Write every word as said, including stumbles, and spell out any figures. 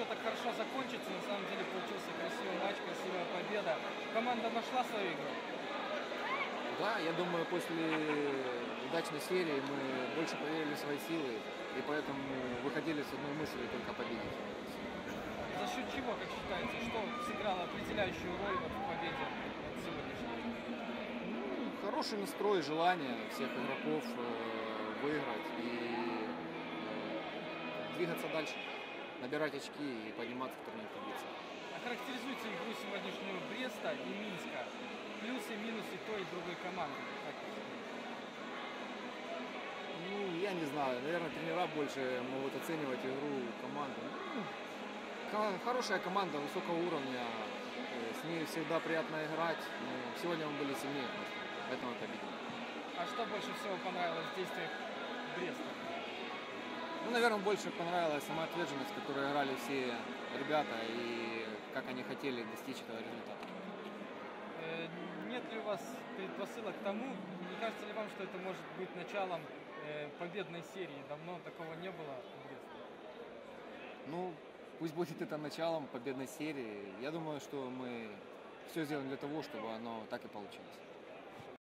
все так хорошо закончится. На самом деле получился красивый матч, красивая победа. Команда нашла свою игру. Да, я думаю, после удачной серии мы больше поверили в свои силы, и поэтому выходили с одной мыслью только победить. За счет чего, как считаете, что сыграло определяющую роль вот в победе сегодняшней? Ну, хороший настрой, желание всех игроков э, выиграть и э, двигаться дальше, набирать очки и подниматься в турнирной таблице. Охарактеризуйте игру сегодняшнюю Бреста и Минска. Плюсы, минусы той и другой команды. Как вы считаете? Ну, я не знаю, наверное, тренера больше могут оценивать игру команды. Ну, хорошая команда высокого уровня, с ней всегда приятно играть, но сегодня мы были сильнее, поэтому победили. А что больше всего понравилось в действиях Бреста? Ну, наверное, больше понравилась сама ответственность, которую играли все ребята и как они хотели достичь этого результата. Э, нет ли у вас предпосылок к тому, не кажется ли вам, что это может быть началом э, победной серии? Давно такого не было в Бресте. Ну, пусть будет это началом победной серии. Я думаю, что мы все сделаем для того, чтобы оно так и получилось.